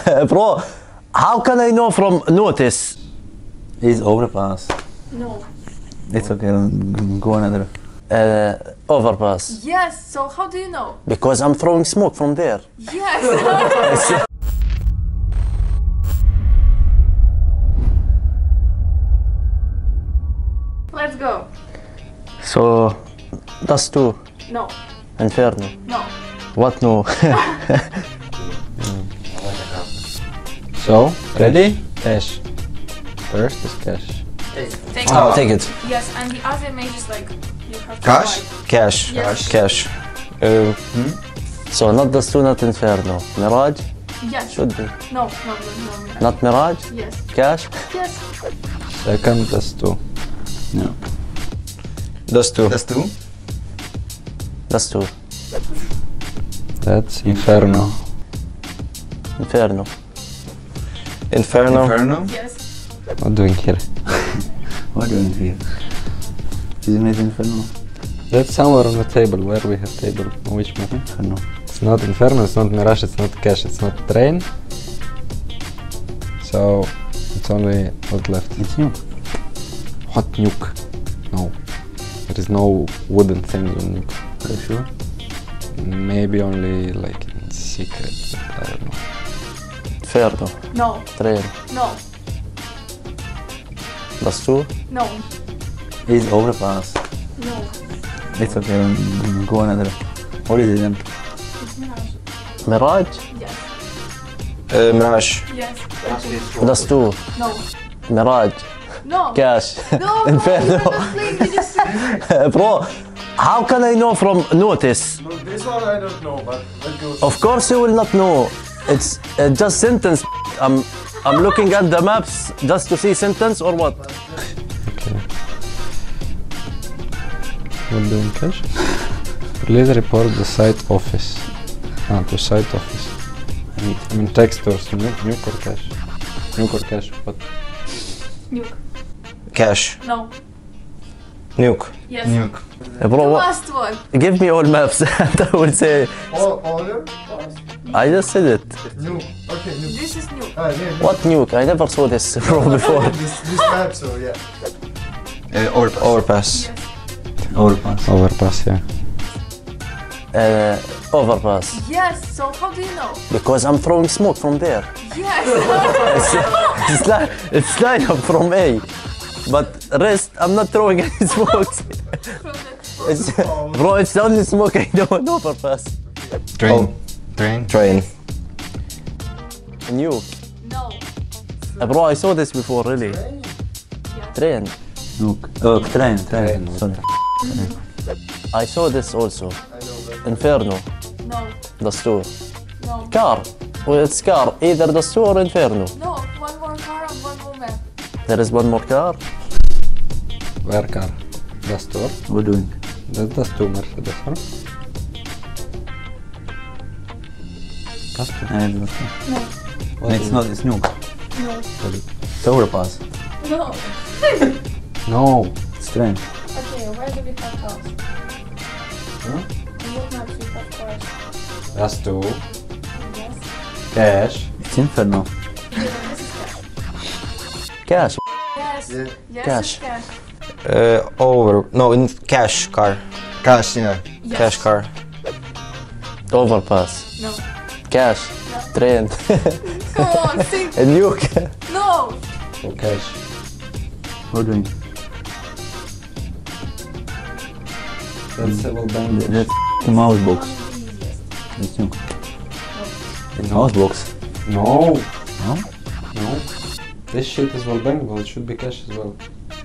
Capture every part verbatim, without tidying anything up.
Bro, how can I know from notice? It's overpass. No. It's okay, go another. Uh, overpass. Yes, so how do you know? Because I'm throwing smoke from there. Yes. Let's go. So, that's two. No. Inferno. No. What no? So, ready? Cash. First is cash. Take Oh, it. take it. Yes, and the other image is like you have to Cash? swipe. Cash. Yes. Cash. Uh, So, not the two, not Inferno. Mirage? Yes. Should be. No, no, no, no. no. Not Mirage? Yes. Cash? Yes. Second, that's two. No. That's two. That's two. That's two. That's Inferno. Inferno. Inferno. Inferno? Yes. What doing here? What are you doing here? Isn't it Inferno? That's somewhere on the table. Where we have table? On which map? Inferno. It's not Inferno, it's not Mirage, it's not Cash, it's not Train. So, it's only what left. It's new. Hot nuke. No. There is no wooden thing on nuke. Are you sure? Maybe only like in secret, but I don't know. Inferno. No. Train. No. That's two. No. It's overpass. No. It's okay, go another. What is it then? It's Mirage. Mirage? Yes. Uh, Mirage. Yes. That's two. No. Mirage. No. Cash. No. Inferno. No, you were just playing. Bro, how can I know from notice? No, this one I don't know, but let's go. Of course you will not know. It's uh, just sentence. I'm, I'm looking at the maps just to see sentence or what? Okay. What doing Cash? Please report the site office. Ah, to site office. I mean text or nuke, nuke or Cash? Nuke or Cash, what? Nuke. Cash. No. Nuke. Yes. Nuke. Uh, The Bro, what? last one. Give me all maps and I will say. All, all of them? I just said it. New. Okay, new. This is nuke. Ah, yeah, What nuke? I never saw this bro before. This, this map, so yeah. Uh, overpass. Overpass. Yes. Overpass. Overpass, yeah. Uh, overpass. Yes. So how do you know? Because I'm throwing smoke from there. Yes. It's, it's like it's line up from A. But rest, I'm not throwing any smokes. From the- It's, bro, it's the only smoke I know on overpass. Train. Train. Train. Nuke. No. Uh, bro, I saw this before, really. Yes. Train. Nuke. Oh, train, train. Train. Sorry. I saw this also. I know that. Inferno. No. Dastur. No. Car. Well, it's car. Either Dastur or Inferno. No. One more car and one more map. There is one more car. Where car? That's two. What are you doing? That, that's two Mercedes, huh? That's two. Uh, it's No. What it's is not, it's nuke. No. It's overpass. No. it? No. It's train. Okay, where do we have cars? Huh? In what maps we have cars? That's two. Yes. Cash. It's Inferno. Okay, then this is cash. Cash. Yes. Yeah. Yes, Cash. it's cash. Uh, over. No, in cash car. Cash, yeah. Yes. Cash car. Overpass. No. Cash. Train. Come on, think. A nuke. No. So cash. What are you doing? That's several bangers. That's the mouse box. One of the easiest. It's nuke. It's mouse box. No. No? No. This shit is wallbangable. It should be cash as well.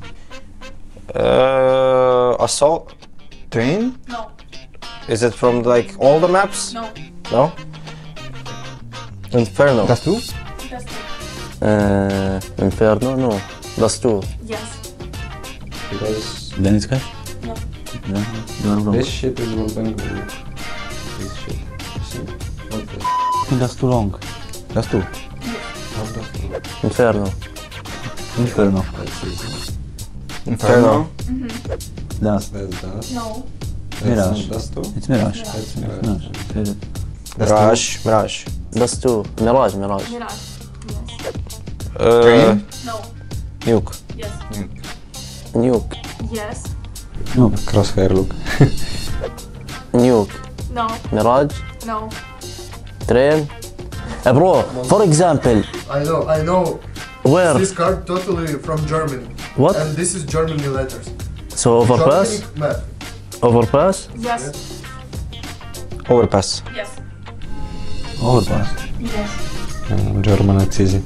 Uh, assault. Train? No. Is it from like all the maps? No. No? Inferno. That's two? That's two. Uh, Inferno? No. That's two. Yes. Because Then it's cash? No. Then you are wrong. this shit is wallbangable. This shit. You see? What the I think that's too long. That's two. How does two? Inferno. Inferno. That's easy. Inferno. That's. That's that. No. That's Mirage. not- That's two? It's Mirage. That's Mirage. Mirage. Say that. Mirage. Mirage. That's two. Mirage, Mirage. Mirage. Yes. Uh, Train? No. Nuke. Yes. Nuke. Yes. No. Crosshair look. Nuke. No. Mirage. No. Train. Uh, bro, for example, I know, I know. where? This card totally from Germany. What? And this is Germany letters. So overpass? Germany map. Overpass? Yes. Overpass. Yes. Overpass. Yes. Uh, German, it's easy.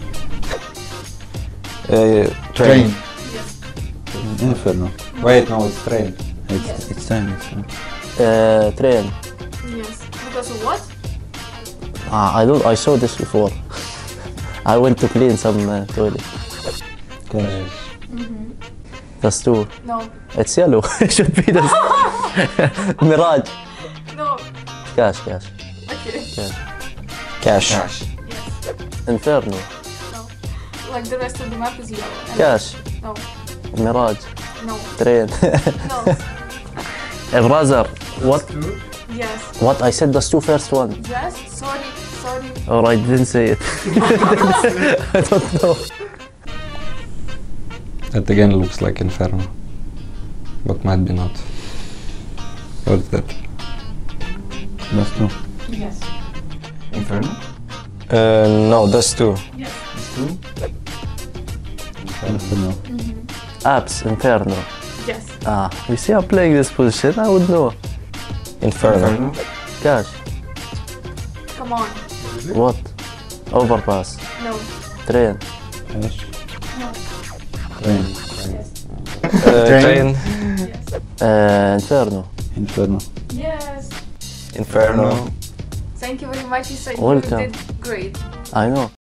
Uh, Train. Yes. Inferno. Wait, no, it's train. It's, Yes. it's time. It's time. Uh, train. Yes. Because of what? Ah, I don't. I saw this before. I went to clean some uh, toilet. Cash. That's two. No. It's yellow. It should be this. Mirage. No. Cash, cash. Okay. Cash. Yes. Inferno. No. Like the rest of the map is yellow. And Cash. No. Mirage. No. Train. No. Uh, brother, what? Two. Yes. What? I said that's two first one. Yes. Sorry. Sorry. Or I didn't say it. I don't know. That again looks like Inferno. But might be not. What's that? That's two. Yes. Inferno? Uh, no, that's two. Yes. Two. Inferno. Apps, Inferno. Yes. Ah, you see I'm playing this position, I would know. Inferno. Cash. Come on. What? Overpass. No. Train. Cash. No. Train. Yes. Uh, train. Yes. Uh, Inferno. Inferno. Yes. Inferno. Thank you very much, Issa. You Welcome. did great. I know.